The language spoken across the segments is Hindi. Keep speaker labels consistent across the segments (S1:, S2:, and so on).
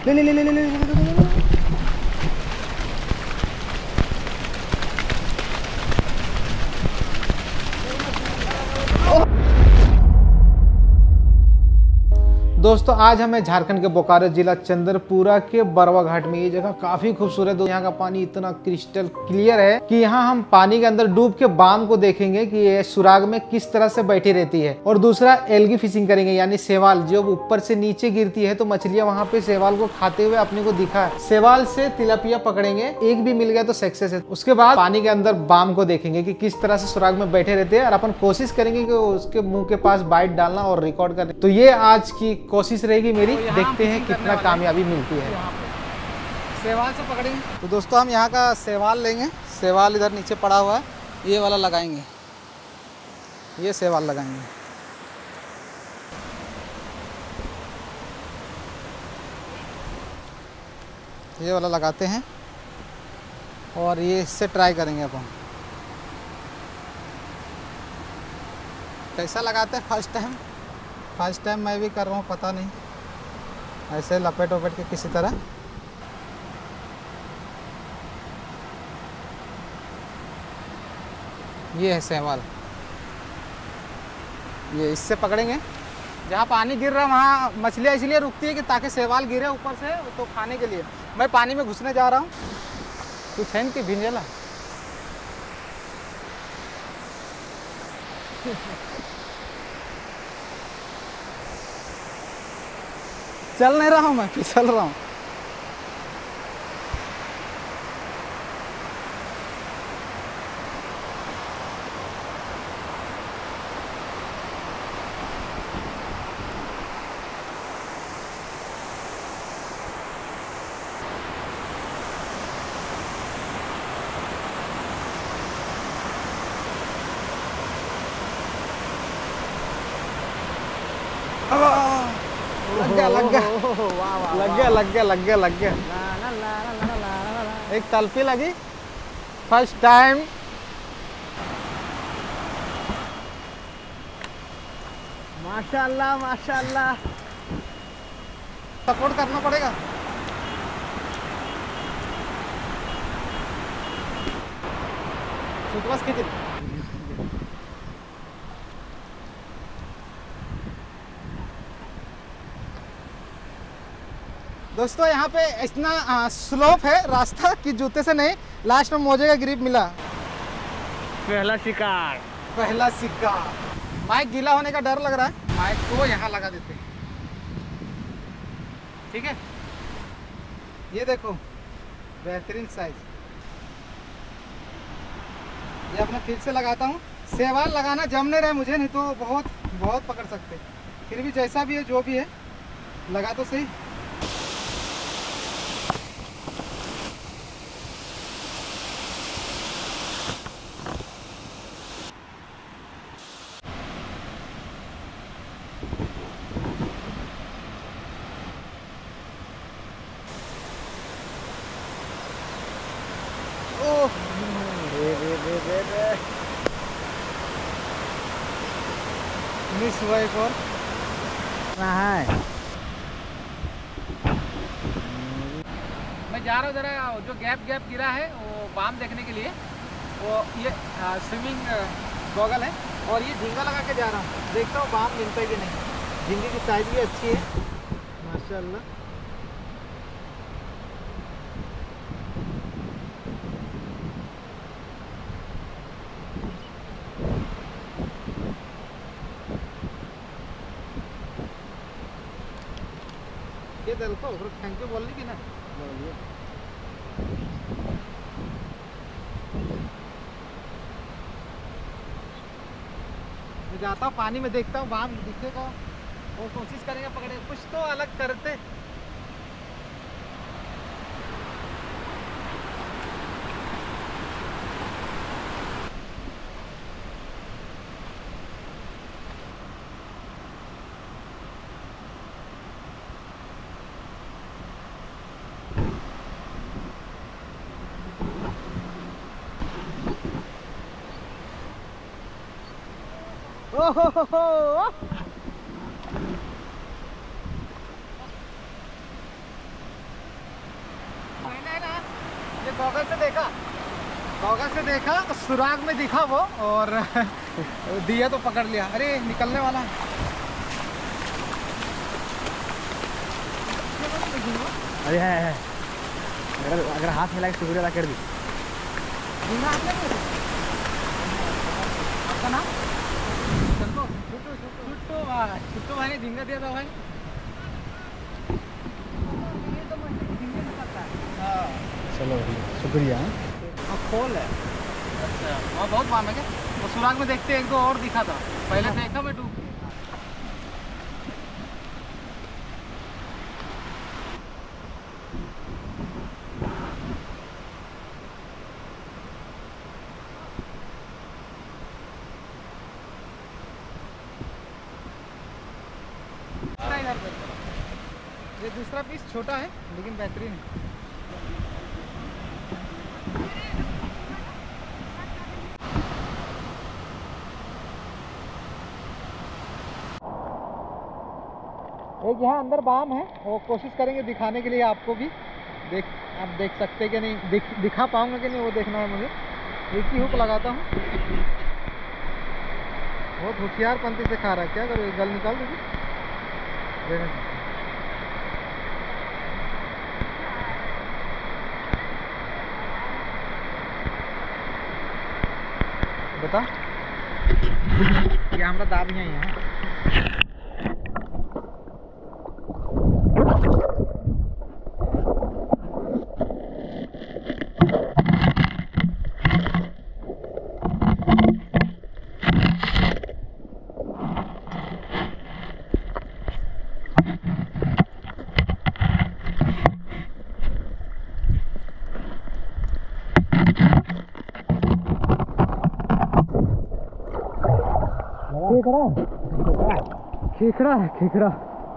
S1: ले ले ले ले ले ले, ले, ले, ले, ले। दोस्तों आज हमें झारखंड के बोकारो जिला चंद्रपुरा के बरवा घाट में, ये जगह काफी खूबसूरत है। यहाँ का पानी इतना क्रिस्टल क्लियर है कि यहाँ हम पानी के अंदर डूब के बाम को देखेंगे कि ये सुराग में किस तरह से बैठी रहती है। और दूसरा एल्गी फिशिंग करेंगे, यानी शैवाल जो ऊपर से नीचे गिरती है तो मछलियां वहाँ पे शैवाल को खाते हुए अपने को दिखा है। शैवाल से तिलपिया पकड़ेंगे, एक भी मिल गया तो सक्सेस है। उसके बाद पानी के अंदर बाम को देखेंगे कि किस तरह से सुराग में बैठे रहते हैं और अपन कोशिश करेंगे कि उसके मुंह के पास बाइट डालना और रिकॉर्ड करना। तो ये आज की कोशिश रहेगी मेरी, तो देखते हैं कितना कामयाबी मिलती है।
S2: शैवाल से पकड़ेंगे।
S1: तो दोस्तों हम यहाँ का शैवाल लेंगे, शैवाल इधर नीचे पड़ा हुआ है, ये वाला लगाएंगे, ये शैवाल लगाएंगे। ये वाला लगाते हैं और ये इससे ट्राई करेंगे अपन कैसा लगाते हैं। फर्स्ट टाइम मैं भी कर रहा हूँ, पता नहीं, ऐसे लपेट वपेट के किसी तरह। ये है शैवाल, ये इससे पकड़ेंगे। जहाँ पानी गिर रहा है वहाँ मछलियाँ इसलिए रुकती है कि ताकि शैवाल गिरे ऊपर से तो खाने के लिए। मैं पानी में घुसने जा रहा हूँ, कुछ है इनकी भिंजला। चल नहीं रहा हूँ मैं, फिसल रहा हूँ। लग गया। एक तलपी लगी फर्स्ट टाइम। माशाल्लाह सपोर्ट करना पड़ेगा। बस कितनी दोस्तों यहाँ पे इतना स्लोप है रास्ता कि जूते से नहीं, लास्ट में मोजे का ग्रिप मिला।
S2: पहला शिकार।
S1: माइक गीला होने का डर लग रहा है, माइक को यहाँ लगा देते हैं, ठीक है। ये देखो बेहतरीन साइज। ये अपने फिर से लगाता हूँ। शैवाल लगाना जम नहीं रहा है मुझे, नहीं तो बहुत पकड़ सकते। फिर भी जैसा भी है जो भी है लगा तो सही। मिस हुआ एक और।
S2: मैं जा रहा हूँ जरा, जो गैप गिरा है वो बाम देखने के लिए। वो ये स्विमिंग गॉगल है
S1: और ये झींगा लगा के जा रहा हूँ, देखता हूँ बाम मिलता है कि नहीं। झींगे की साइज भी अच्छी है माशाल्लाह। ये दलको थैंक यू बोलने की ना बोलिए। मैं जाता हूँ पानी में, देखता हूँ बाम दिखेगा और कोशिश करेंगे पकड़े, कुछ तो अलग करते। गॉगल से देखा सुराग में दिखा वो, और दिया तो पकड़ लिया। अरे निकलने वाला है।
S2: अरे है अगर हाथ मिला के शुक्रिया अदा कर दी। आपका नाम? छुट्टू भाई ने झींगा दिया था भाई। चलो शुक्रिया।
S1: खोल है।
S2: अच्छा वहाँ बहुत बाम है क्या?
S1: वो सुराग में देखते एक दो और दिखा था, पहले देखा मैं डूब। ये दूसरा पीस छोटा है लेकिन बेहतरीन है। एक यहाँ अंदर बाम है, वो कोशिश करेंगे दिखाने के लिए आपको भी। आप देख सकते कि नहीं, दिखा पाऊंगा कि नहीं वो देखना है मुझे। एक ही हुक लगाता हूँ। बहुत होशियार पंथी से खा रहा है। क्या करो, गल निकाल दोगे? बता क्या हमारा दाब ही है। खेखड़ा है, खेखड़ा।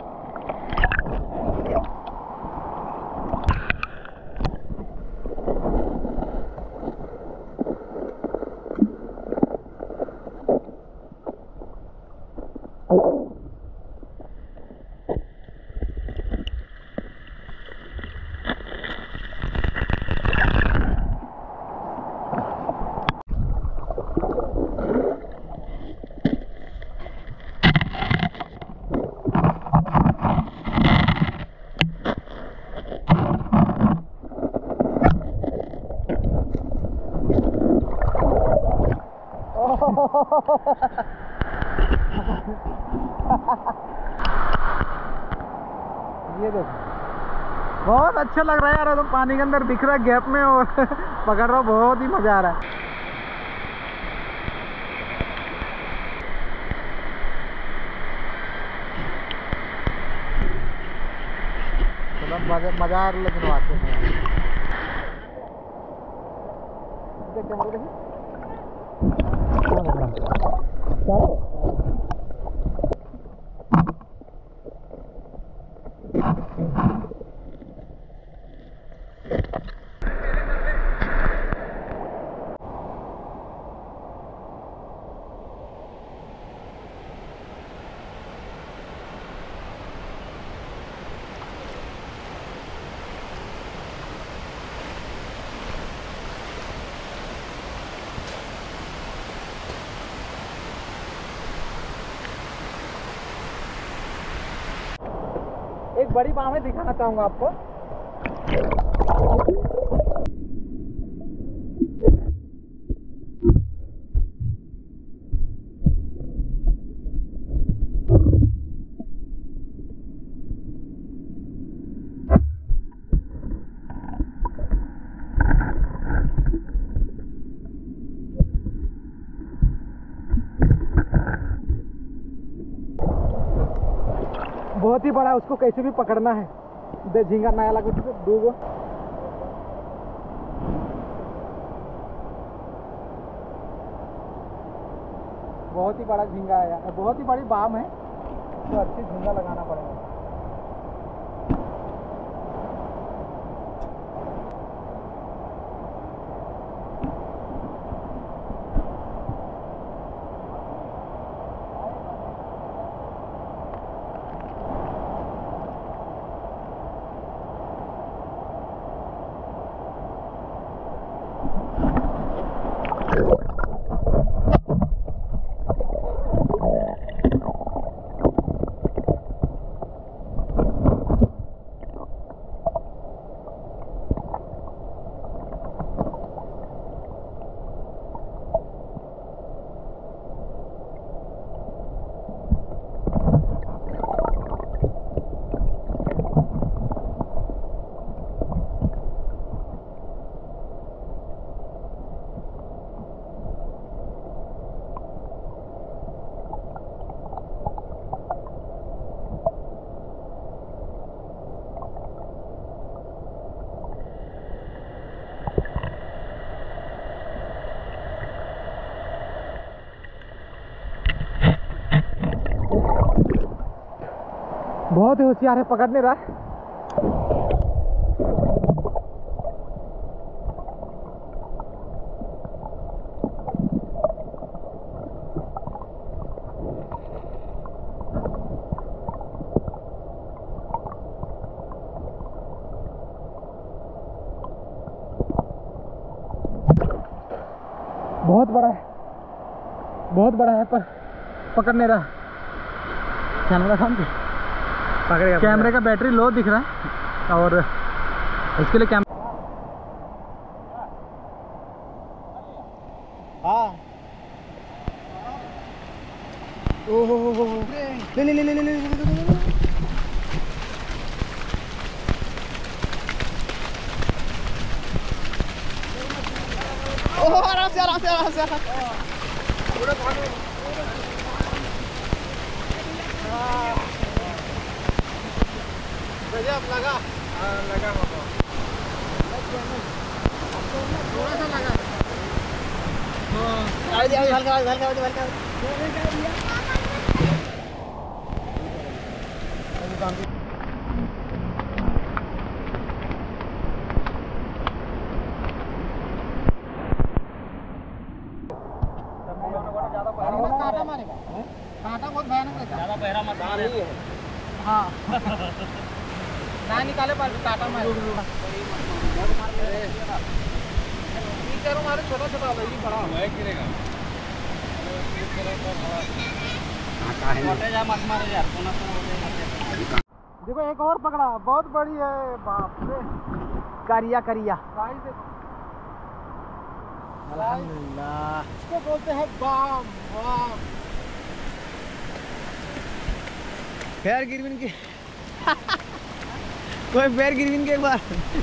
S1: ये देखो बहुत अच्छा लग रहा है यार, तो पानी के अंदर दिख रहा है गैप में और पकड़ रहा हूँ, बहुत ही मजा आ रहा है। मजा आ रहा लेकिन वाकई में एक बड़ी बाम में दिखाना चाहूंगा आपको। बहुत ही बड़ा है, उसको कैसे भी पकड़ना है। दे झींगा नया लगा दूगो। बहुत ही बड़ा झींगा है यार, बहुत ही बड़ी बाम है, तो अच्छी झींगा लगाना पड़ेगा। बहुत ही होशियार है, पकड़ नहीं रहा है। बहुत बड़ा है, बहुत बड़ा है, पर पकड़ नहीं रहा। कैमरा काम पे पकड़ेगा, कैमरे का बैटरी लो दिख रहा है और इसके लिए कैमरा। हाँ ओहो ले ले ले ले ले ले ओह आराम से आराम से आराम से गजब लगा। लगा होगा थोड़ा सा लगा। हल्का हल्का हल्का कांटा मारेगा, कांटा बहुत भयानक रहता है। ज़्यादा बहरा मत है। हाँ ना निकाले पर कांटा मारे। करो मारे, छोटा छोटा होगा, ये बड़ा है गिरेगा। मत मारे यार, देखो एक और पकड़ा, बहुत बड़ी है, बाप रे। करिया करिया अल्हम्दुलिल्लाह, इसको बोलते हैं बाम बाम। पैर गिरविन के कोई पैर गिरविन के एक बार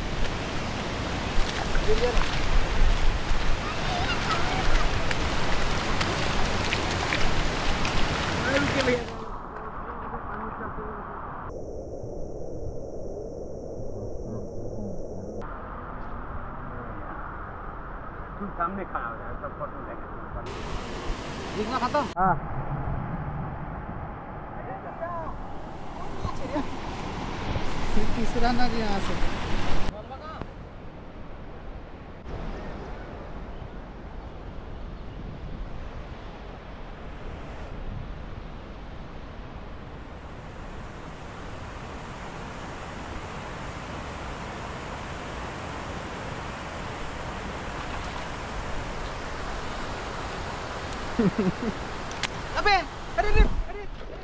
S1: सामने खड़ा हो जाए, सब फोटो लेंगे। दिखना खत्म। हाँ तीसरा ना भी यहाँ से अबे अरे अरे अरे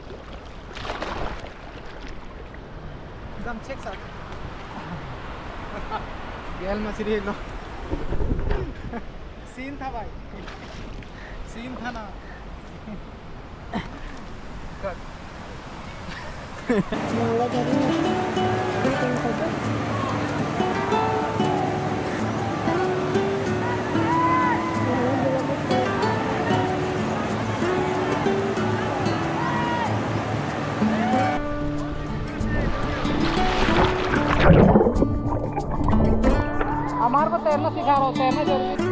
S1: गमछे के साथ गैल मछली लो। सीन था भाई, सीन था ना। हमारे को तैरना सिखा रहा हूँ, तैरना जरूरी।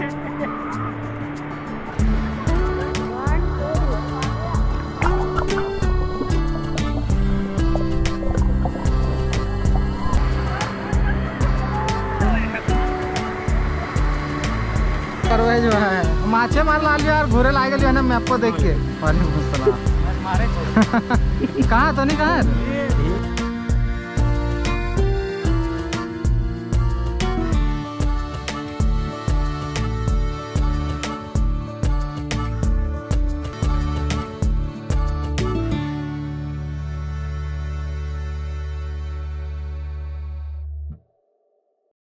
S1: जो है माछे मार ला लिया यार, घोरे लाए गए जो है ना, मैप को देख के। कहाँ तो नहीं कहाँ है।